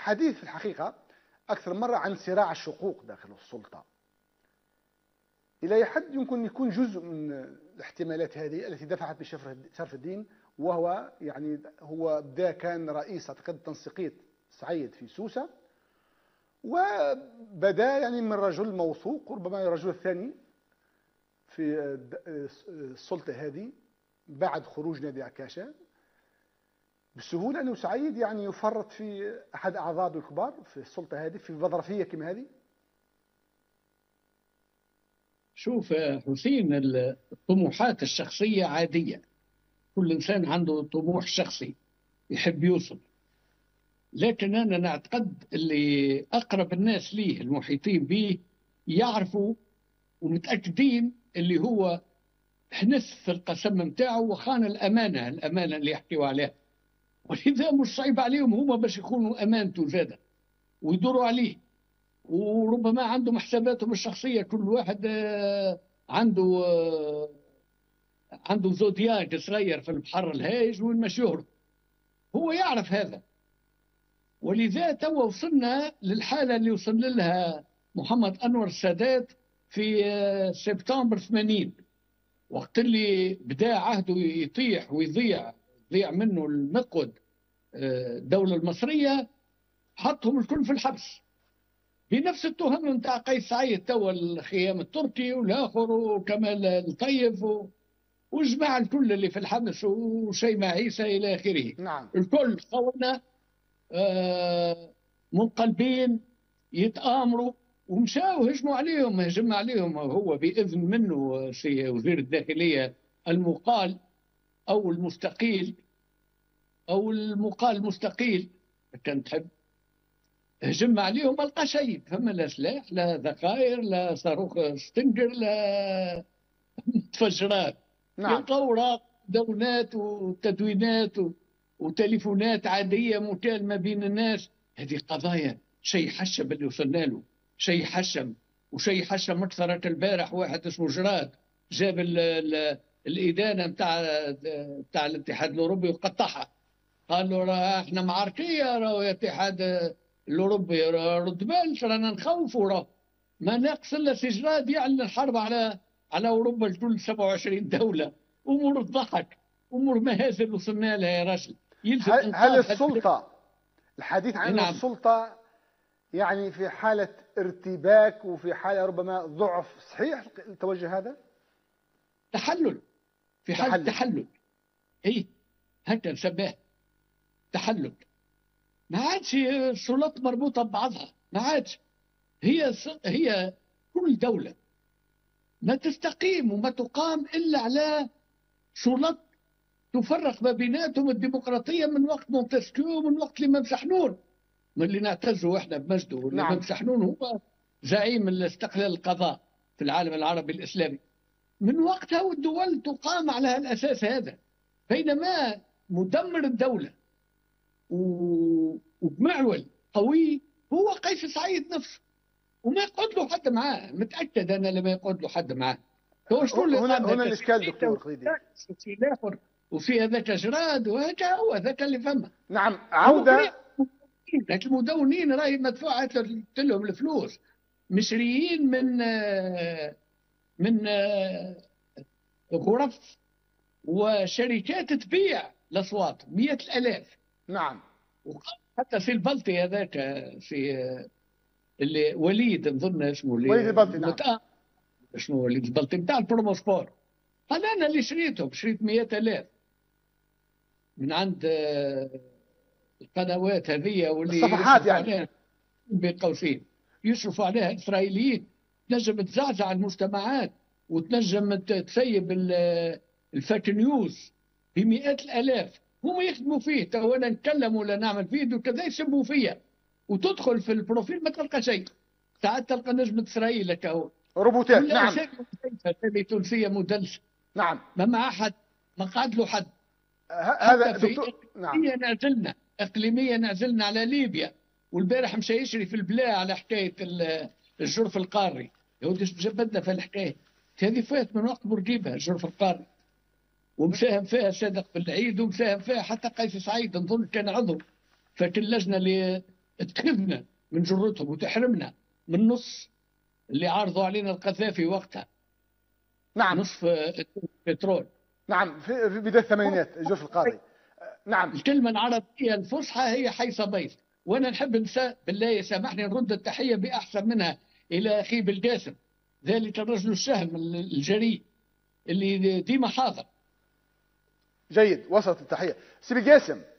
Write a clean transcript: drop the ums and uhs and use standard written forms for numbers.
حديث في الحقيقة أكثر مرة عن صراع الشقوق داخل السلطة. إلى أي حد يمكن يكون جزء من الاحتمالات هذه التي دفعت بشرف الدين، وهو يعني هو بدا كان رئيس اعتقد تنسيقية سعيد في سوسة، وبدا يعني من رجل موثوق، ربما الرجل الثاني في السلطة هذه بعد خروج نادي عكاشة، بسهولة أنه سعيد يعني يفرط في أحد أعضاء الكبار في السلطة هذه في بظرفية كما هذه. شوف حسين، الطموحات الشخصية عادية، كل إنسان عنده طموح شخصي يحب يوصل، لكن أنا نعتقد اللي أقرب الناس ليه المحيطين به يعرفوا ومتأكدين اللي هو حنس في القسم متاعه وخان الأمانة اللي يحكيوا عليها، ولذا مش صعيب عليهم هما باش يخونوا أمانته زادة ويدوروا عليه. وربما عندهم حساباتهم الشخصية، كل واحد عنده زودياك صغير في البحر الهايج وين مش يهرب، هو يعرف هذا. ولذا توا وصلنا للحالة اللي وصل لها محمد أنور السادات في سبتمبر 80، وقت اللي بدا عهده يطيح ويضيع منه المقود الدولة المصرية، حطهم الكل في الحبس بنفس التهم نتاع قيس سعيد توا الخيام التركي والآخر وكمال الطيب والجماعة الكل اللي في الحبس وشيماء عيسى إلى آخره. نعم. الكل خونة منقلبين يتآمروا ومشاو هجموا عليهم، هجم عليهم هو بإذن منه سي وزير الداخلية المقال أو المستقيل أو المقال مستقيل كان تحب، هجم عليهم ما لقى شيء، فما لا سلاح لا ذخائر لا صاروخ ستنجر لا متفجرات. نعم. يلقوا اوراق دونات وتدوينات وتليفونات عاديه مكالمه بين الناس. هذه قضايا شيء حشم اللي وصلنا له، شيء حشم وشيء حشم اكثرت البارح. واحد اسمه جراد جاب الادانه نتاع الاتحاد الاوروبي وقطعها، قال له راه احنا معاركيه، راهو الاتحاد الاوروبي رد بالك رانا نخوفوا، راه ما ناقص الا سي جراد يعلن الحرب على اوروبا الكل 27 دوله. امور الضحك، امور مهازل وصلنا لها يا رجل. هل السلطه، الحديث عن نعم. السلطه يعني في حاله ارتباك وفي حاله ربما ضعف، صحيح التوجه هذا؟ تحلل، في حاله تحلل. اي هكا نسميه تحلل. ما عادش السلطات مربوطه ببعضها، ما عادش. هي كل دوله ما تستقيم وما تقام الا على سلطات تفرق ما بيناتهم الديمقراطيه من وقت مونتسكيو، من وقت الامام سحنون، من اللي نعتزوا احنا بمجده. نعم. الامام سحنون هو زعيم الاستقلال القضاء في العالم العربي الاسلامي. من وقتها والدول تقام على الاساس هذا، بينما مدمر الدوله ومعول قوي هو قيس سعيد نفسه، وما يقعد له حد معاه. متاكد انا لما يقعد له حد معاه. هنا الاشكال دكتور خليدي، وفي هذاك جراد وهذا هو ذاك اللي فما. نعم. عوده لكن المدونين راهي مدفوعه لهم الفلوس، مشريين من غرف وشركات تبيع الاصوات 100,000. نعم. حتى في البلطي هذاك، في اللي وليد نظن اسمه وليد البلطي. نعم. اسمه وليد البلطي بتاع البروموسبور، قال انا اللي شريتهم، شريت 100,000 من عند القنوات هذه واللي الصفحات يعني بين قوسين يشرفوا عليها اسرائيليين. تنجم تزعزع المجتمعات وتنجم تسيب الفاك نيوز ب100,000. هم يخدموا فيه، تو انا نتكلم ولا نعمل فيديو كذا يسبوا فيا، وتدخل في البروفيل ما تلقى شيء. ساعات تلقى نجمة اسرائيل لك اهو روبوتات. نعم. هذه تونسيه مدلسه. نعم. ما مع حد، ما قعد له حد. هذا دكتور. نعم. اقليميا نعزلنا على ليبيا، والبارح مشى يشري في البلاء على حكايه الجرف القاري. يهودي بدنا في الحكايه هذه فات من وقت بورقيبه الجرف القاري، ومساهم فيها صادق بالعيد، ومساهم فيها حتى قيس سعيد نظن كان عضو، فكل اللجنه اللي تخذنا من جرتهم وتحرمنا من نص اللي عارضوا علينا القذافي وقتها. نعم نصف البترول. نعم في بداية الثمانينات جوف القاضي. نعم الكلمة العربية الفصحى هي حيث بيض. وأنا نحب بالله يسامحني نرد التحية بأحسن منها إلى أخي بالقاسم، ذلك الرجل الشهم الجريء اللي ديما حاضر. جيد، وصلت التحية. سي بالقاسم،